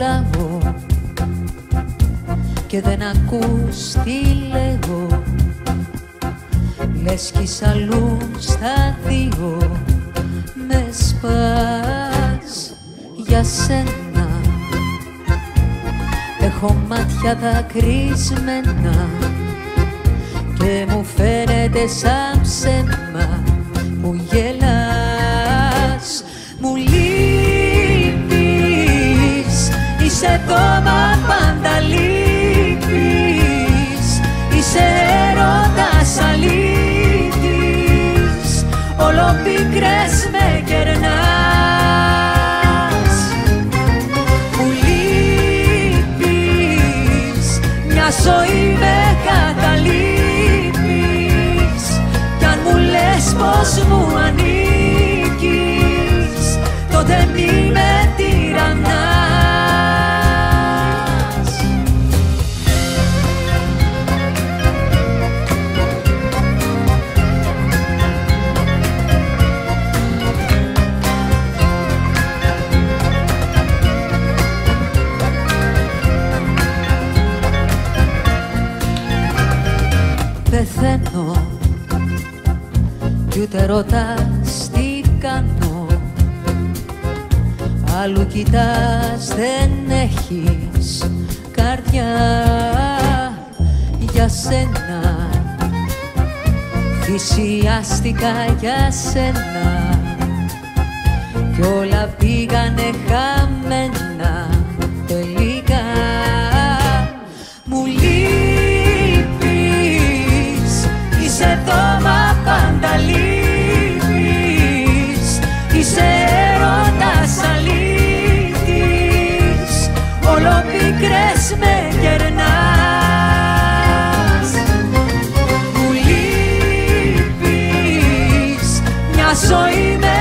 μιλάω και δεν ακούς τι λέγω. Λες κι σ' αλλού στα δύο με σπάς για σένα. Έχω μάτια δακρυσμένα και μου φαίνεται σαν ψέμα που γελάς. Μου λείπεις, είσαι εδώ μα πάντα λείπεις. Είσαι έρωτας αλήτης, όλο πικρές με κερνάς. Μου λείπεις, μια ζωή με καταλείπεις, κι αν μου λες πως μου ανήκεις, τότε μη με τυραννάς. Πεθαίνω κι ούτε ρωτάς τι κάνω. Αλλού κοιτάς, δεν έχεις καρδιά για σένα. Θυσιάστηκα για σένα κι όλα πήγανε χαμένα τελικά. Μου λείπεις, είσαι εδώ μα πάντα λείπεις. Είσαι έρωτας αλήτης, όλο πικρές με κερνάς. Μου λείπεις, μια ζωή με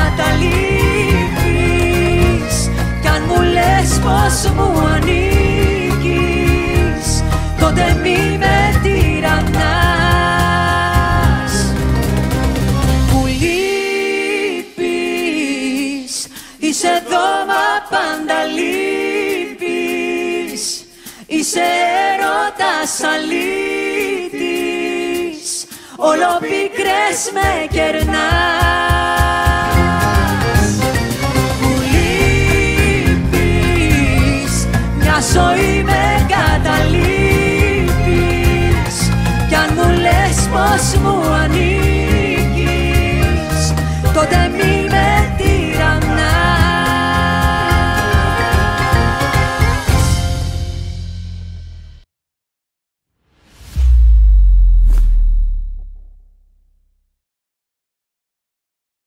καταλείπεις, κι αν μου λες πως μου ανήκεις, τότε μη με τυραννάς. Μου λείπεις, είσαι εδώ μα πάντα λείπεις. Είσαι έρωτας αλήτης, όλο πικρές με κερνάς. Μου λείπεις, μια ζωή με καταλείπεις, κι αν μου λες πως μου ανήκεις,